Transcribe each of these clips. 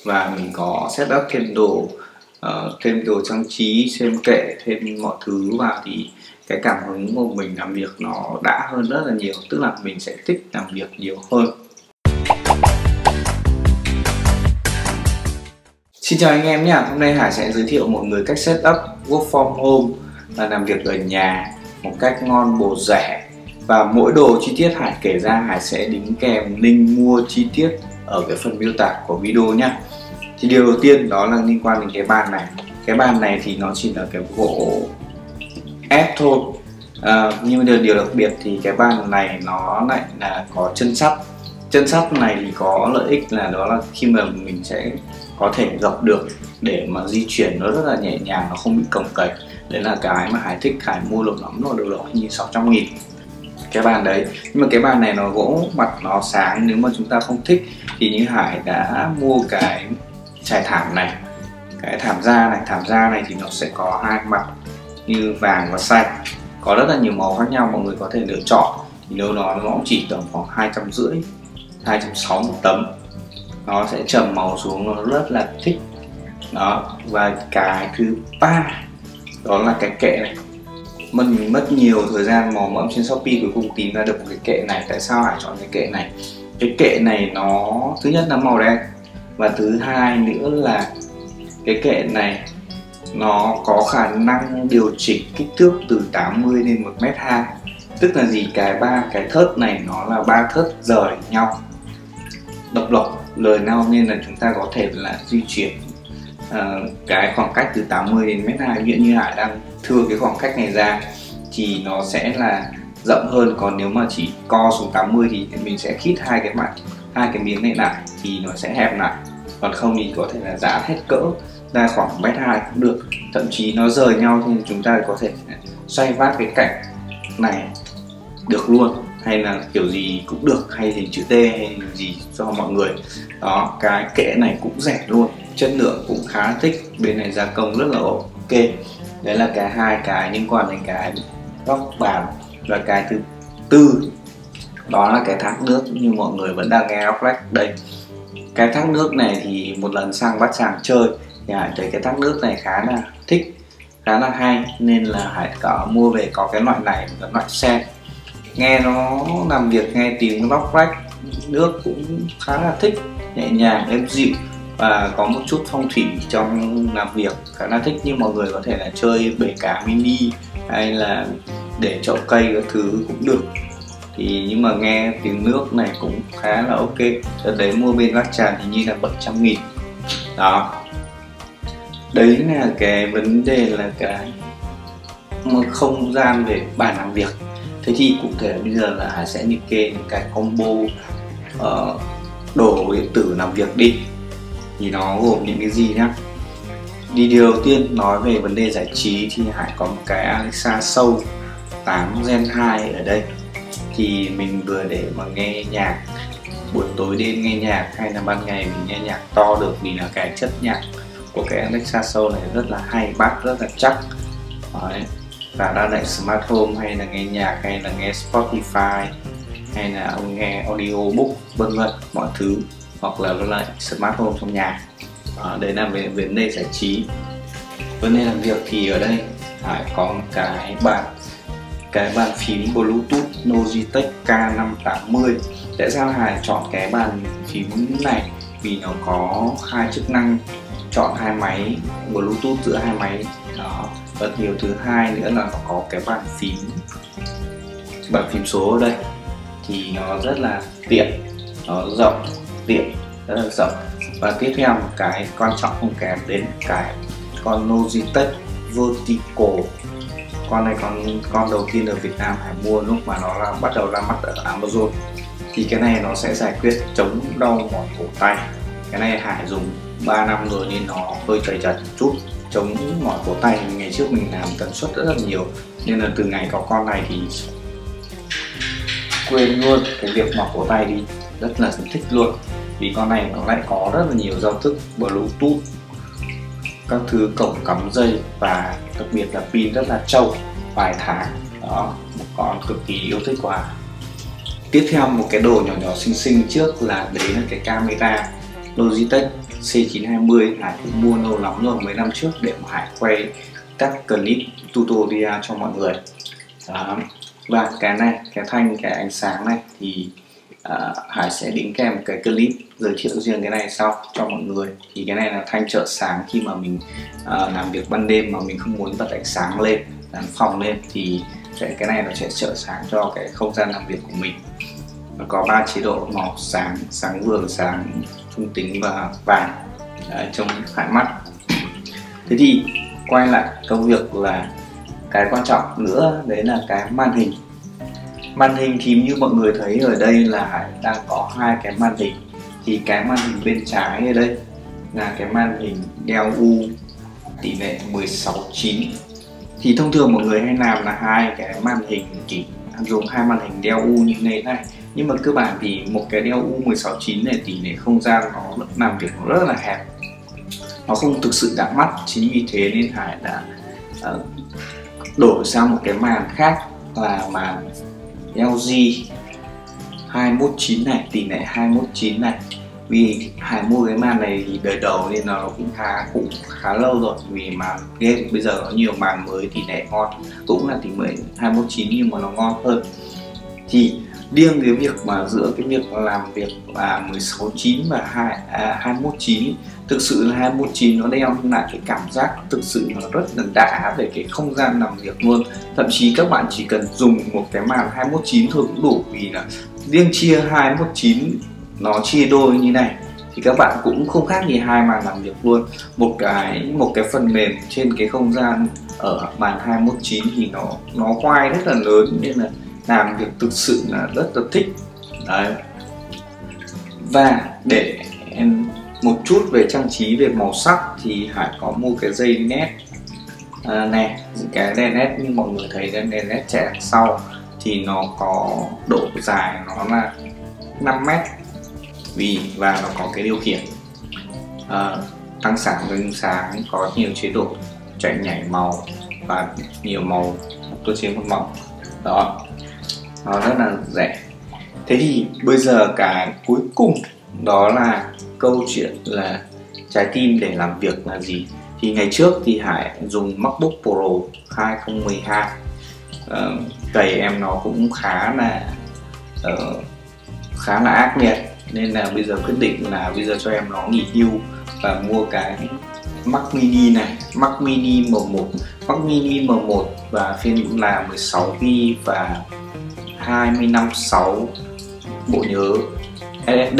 và mình có setup thêm đồ trang trí, thêm kệ, thêm mọi thứ vào thì cái cảm hứng của mình làm việc nó đã hơn rất là nhiều, tức là mình sẽ thích làm việc nhiều hơn. Xin chào anh em nhé, hôm nay Hải sẽ giới thiệu mọi người cách setup work from home là làm việc ở nhà một cách ngon bổ rẻ, và mỗi đồ chi tiết Hải kể ra Hải sẽ đính kèm link mua chi tiết ở cái phần miêu tả của video nhé. Thì điều đầu tiên đó là liên quan đến cái bàn này. Cái bàn này thì nó chỉ là cái gỗ ép thôi, nhưng điều đặc biệt thì cái bàn này nó lại là có chân sắt. Chân sắt này thì có lợi ích là đó là khi mà mình sẽ có thể gập được để mà di chuyển nó rất là nhẹ nhàng, nó không bị cồng kềnh. Đấy là cái mà Hải thích. Hải mua được lắm rồi, đâu đó như 600.000 cái bàn đấy. Nhưng mà cái bàn này nó gỗ mặt nó sáng, nếu mà chúng ta không thích thì như Hải đã mua cái trải thảm này, cái thảm da này thì nó sẽ có hai mặt như vàng và xanh, có rất là nhiều màu khác nhau, mọi người có thể lựa chọn. Thì đâu đó nó cũng chỉ tầm khoảng 250, 260 một tấm, nó sẽ trầm màu xuống, nó rất là thích đó. Và cái thứ ba đó là cái kệ này. Mình mất nhiều thời gian mò mẫm trên Shopee, cuối cùng tìm ra được một cái kệ này. Tại sao Hải chọn cái kệ này? Cái kệ này nó thứ nhất là màu đen, và thứ hai nữa là cái kệ này nó có khả năng điều chỉnh kích thước từ 80 đến 1m2. Tức là gì? Cái thớt này nó là 3 thớt rời nhau, độc lập lời nhau, nên là chúng ta có thể là di chuyển cái khoảng cách từ 80 đến 1m2. Ví dụ như Hải đang thưa cái khoảng cách này ra thì nó sẽ là rộng hơn, còn nếu mà chỉ co xuống 80 thì mình sẽ khít hai cái miếng này lại thì nó sẽ hẹp lại, còn không thì có thể là giãn hết cỡ ra khoảng 1m2 cũng được. Thậm chí nó rời nhau thì chúng ta có thể xoay vát cái cạnh này được luôn, hay là kiểu gì cũng được, hay hình chữ T hay gì cho mọi người đó. Cái kệ này cũng rẻ luôn, chất lượng cũng khá thích, bên này gia công rất là ok. Đấy là hai cái liên quan đến cái góc bàn. Và cái thứ tư đó là cái thác nước, như mọi người vẫn đang nghe Rock Rec đây. Cái thác nước này thì một lần sang Bát Tràng chơi thì Hải thấy cái thác nước này khá là thích, khá là hay, nên là Hải có mua về. Có cái loại này, cái loại sen, nghe nó làm việc, nghe tiếng Rock Rec, nước cũng khá là thích, nhẹ nhàng êm dịu và có một chút phong thủy trong làm việc, khá là thích. Nhưng mọi người có thể là chơi bể cá mini hay là để chậu cây các thứ cũng được. Thì nhưng mà nghe tiếng nước này cũng khá là ok. Đợt đấy mua bên Bát Tràng thì như là 700.000 đó. Đấy là cái vấn đề là cái không gian về bàn làm việc. Thế thì cụ thể bây giờ là Hải sẽ liệt kê những cái combo đồ điện tử làm việc đi, thì nó gồm những cái gì nhá. Đi điều đầu tiên nói về vấn đề giải trí thì Hải có một cái Alexa Show 8 Gen 2 ở đây. Thì mình vừa để mà nghe nhạc buổi tối đêm, nghe nhạc hay là ban ngày mình nghe nhạc to được, vì là cái chất nhạc của cái Alexa Show này rất là hay, bass rất là chắc. Đấy. Và ra lại smart home, hay là nghe nhạc, hay là nghe Spotify, hay là nghe audiobook, vân vân mọi thứ, hoặc là lại smart home trong nhà. Đấy là về vấn đề giải trí. Vấn đề làm việc thì ở đây Hải có một cái bàn phím Bluetooth Logitech K580. Tại sao Hải chọn cái bàn phím này? Vì nó có hai chức năng chọn hai máy Bluetooth giữa hai máy đó. Và điều thứ hai nữa là nó có cái bàn phím số ở đây thì nó rất là tiện, nó rộng, tiện, rất là rộng. Và tiếp theo một cái quan trọng không kém đến cái con Logitech Vertical. Con này con đầu tiên ở Việt Nam Hải mua lúc mà nó bắt đầu ra mắt ở Amazon. Thì cái này nó sẽ giải quyết chống đau mỏi cổ tay. Cái này Hải dùng 3 năm rồi nên nó hơi chảy chật chút, chống mỏi cổ tay. Ngày trước mình làm tần suất rất là nhiều, nên là từ ngày có con này thì quên luôn cái việc mỏi cổ tay đi, rất là thích luôn. Vì con này nó lại có rất là nhiều giao thức Bluetooth, các thứ cổng cắm dây, và đặc biệt là pin rất là trâu, vài tháng đó. Một con cực kỳ yêu thích của Hải. Tiếp theo một cái đồ nhỏ nhỏ xinh xinh trước là đấy là cái camera Logitech C920 Hải cũng mua lâu lắm rồi, mấy năm trước, để mà Hải quay các clip tutorial cho mọi người. Đó. Và cái này, cái thanh, cái ánh sáng này thì Hải sẽ đính kèm cái clip giới thiệu riêng cái này sau cho mọi người. Thì cái này là thanh trợ sáng khi mà mình làm việc ban đêm mà mình không muốn bật ánh sáng lên, dàn phòng lên, thì cái này nó sẽ trợ sáng cho cái không gian làm việc của mình. Nó có 3 chế độ màu: sáng, sáng vừa, sáng trung tính và vàng. Đấy, trông khá mắt. Thế thì quay lại công việc là cái quan trọng nữa, đấy là cái màn hình. Màn hình thì như mọi người thấy ở đây là Hải đang có hai cái màn hình. Thì cái màn hình bên trái ở đây là cái màn hình Dell U tỷ lệ 16:9. Thì thông thường mọi người hay làm là hai cái màn hình, chỉ dùng hai màn hình Dell U như thế này. Nhưng mà cơ bản thì một cái Dell U 16:9 này tỷ lệ không gian nó làm việc nó rất là hẹp, nó không thực sự đã mắt. Chính vì thế nên Hải đã đổi sang một cái màn khác là màn LG 219 này, tỷ lệ 219 này. Vì Hải mua cái màn này thì đời đầu nên nó cũng khá lâu rồi. Vì màn game bây giờ có nhiều màn mới tỷ lệ ngon, cũng là tỷ lệ 219 nhưng mà nó ngon hơn. Thì riêng cái việc mà giữa cái việc làm việc là 16:9 và 219, thực sự là 219 nó đem lại cái cảm giác thực sự nó rất là đã về cái không gian làm việc luôn. Thậm chí các bạn chỉ cần dùng một cái màn 219 thôi cũng đủ, vì là riêng chia 219 nó chia đôi như này thì các bạn cũng không khác gì hai màn làm việc luôn. Một cái phần mềm trên cái không gian ở màn 219 thì nó wide rất là lớn, nên là làm việc thực sự là rất là thích. Đấy. Và để một chút về trang trí, về màu sắc thì Hải có mua cái dây nét này. Cái đèn nét như mọi người thấy, đèn nét chạy đằng sau thì nó có độ dài nó là 5 mét, và nó có cái điều khiển tăng sáng dâng sáng, có nhiều chế độ chạy nhảy màu và nhiều màu, cơ chế một màu. Đó, nó rất là rẻ. Thế thì bây giờ cái cuối cùng đó là câu chuyện là trái tim để làm việc là gì. Thì ngày trước thì Hải dùng MacBook Pro 2012, cày em nó cũng khá là ác nghiệt, nên là bây giờ quyết định là bây giờ cho em nó nghỉ hưu và mua cái Mac Mini này, Mac Mini M1. Mac Mini M1 và phiên là 16GB và 256 bộ nhớ SSD.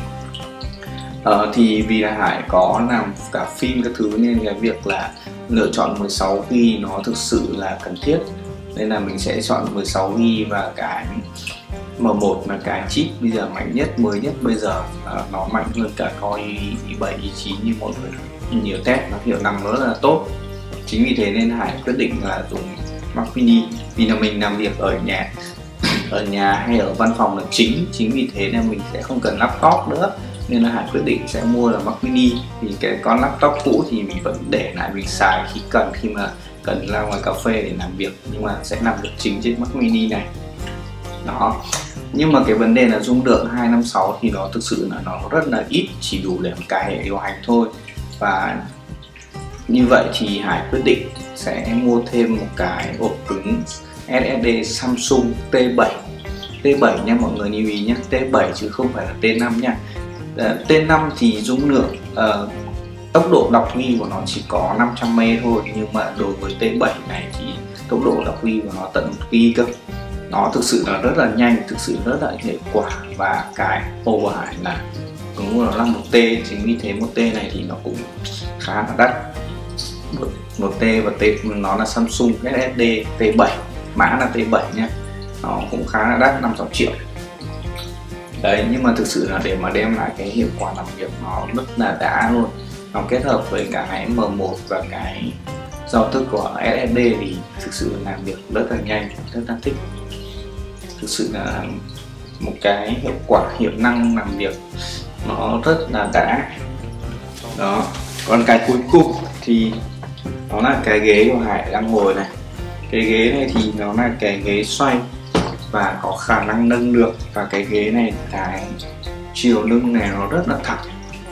Thì vì là Hải có làm cả phim các thứ nên cái việc là lựa chọn 16GB nó thực sự là cần thiết, nên là mình sẽ chọn 16GB. Và cái M1 là cái chip bây giờ mạnh nhất, mới nhất bây giờ, nó mạnh hơn cả Core i7, i9 như mọi người nhiều test, nó hiệu năng rất là tốt. Chính vì thế nên Hải quyết định là dùng Mac Mini, vì là mình làm việc ở nhà hay ở văn phòng là chính vì thế nên mình sẽ không cần laptop nữa, nên là Hải quyết định sẽ mua là Mac Mini. Thì cái con laptop cũ thì mình vẫn để lại mình xài khi mà cần ra ngoài cà phê để làm việc, nhưng mà sẽ làm được chính trên Mac Mini này. Đó. Nhưng mà cái vấn đề là dung lượng 256 thì nó thực sự là nó rất là ít, chỉ đủ để một cái hệ điều hành thôi. Và như vậy thì Hải quyết định sẽ mua thêm một cái ổ cứng SSD Samsung T7 nha mọi người, lưu ý nhé, T7 chứ không phải là T5 nha. T5 thì dung lượng tốc độ đọc ghi của nó chỉ có 500M thôi, nhưng mà đối với T7 này thì tốc độ đọc ghi của nó tận 1GB cơ. Nó thực sự là rất là nhanh, thực sự rất là hiệu quả. Và cái ô của Hải là cũng là 1T, chính vì thế 1T này thì nó cũng khá là đắt. 1T và nó là Samsung SSD T7, mã là T7 nhé, nó cũng khá là đắt, 5-6 triệu. Đấy, nhưng mà thực sự là để mà đem lại cái hiệu quả làm việc nó rất là đã luôn. Nó kết hợp với cái M1 và cái giao thức của SSD thì thực sự làm việc rất là nhanh, rất là thích. Thực sự là một cái hiệu quả, hiệu năng làm việc nó rất là đã. Đó. Còn cái cuối cùng thì nó là cái ghế của Hải đang ngồi này. Cái ghế này thì nó là cái ghế xoay và có khả năng nâng được. Và cái ghế này, cái chiều lưng này nó rất là thẳng.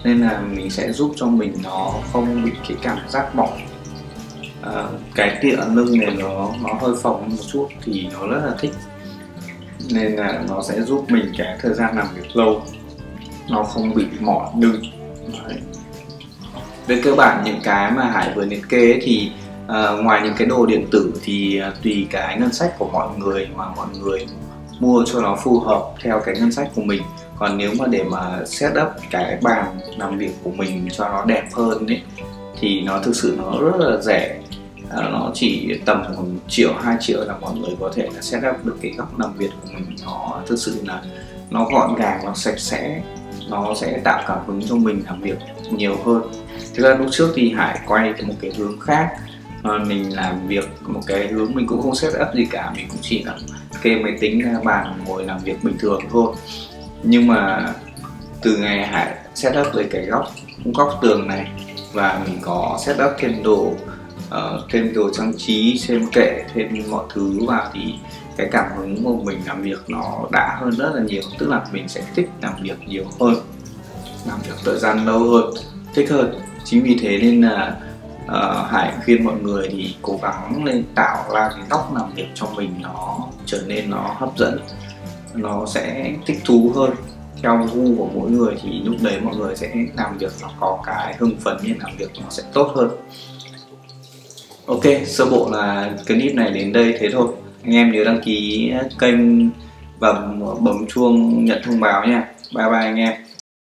nên là mình sẽ giúp cho mình nó không bị cái cảm giác mỏi. Cái tựa lưng này nó hơi phồng một chút thì nó rất là thích, nên là nó sẽ giúp mình cái thời gian làm việc lâu nó không bị mỏi lưng. Đấy. Về cơ bản những cái mà Hải vừa liệt kê ấy thì ngoài những cái đồ điện tử thì tùy cái ngân sách của mọi người mà mọi người mua cho nó phù hợp theo cái ngân sách của mình. Còn nếu mà để mà set up cái bàn làm việc của mình cho nó đẹp hơn ấy, thì nó thực sự nó rất là rẻ. Nó chỉ tầm 1 triệu 2 triệu là mọi người có thể là set up được cái góc làm việc của mình. Nó thực sự là nó gọn gàng, nó sạch sẽ, nó sẽ tạo cảm hứng cho mình làm việc nhiều hơn. Thực ra lúc trước thì Hải quay một cái hướng khác, mình làm việc một cái hướng mình cũng không set up gì cả, mình cũng chỉ là kê máy tính ra bàn ngồi làm việc bình thường thôi. Nhưng mà từ ngày Hải set up về cái góc tường này và mình có set up thêm đồ trang trí, thêm kệ, thêm mọi thứ vào thì cái cảm hứng của mình làm việc nó đã hơn rất là nhiều. Tức là mình sẽ thích làm việc nhiều hơn, làm việc thời gian lâu hơn, thích hơn. Chính vì thế nên là Hải khuyên mọi người thì cố gắng nên tạo ra cái góc làm việc cho mình nó trở nên nó hấp dẫn, nó sẽ thích thú hơn theo gu của mỗi người, thì lúc đấy mọi người sẽ làm việc nó có cái hưng phấn, nên làm việc nó sẽ tốt hơn. Ok, sơ bộ là clip này đến đây thế thôi. Anh em nhớ đăng ký kênh và bấm chuông nhận thông báo nha. Bye bye anh em.